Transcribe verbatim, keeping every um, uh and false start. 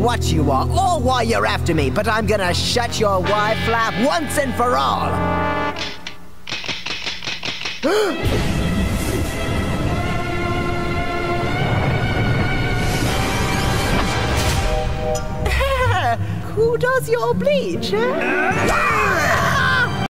what you are or why you're after me, but I'm gonna shut your wide flap once and for all. Who does your bleach, huh?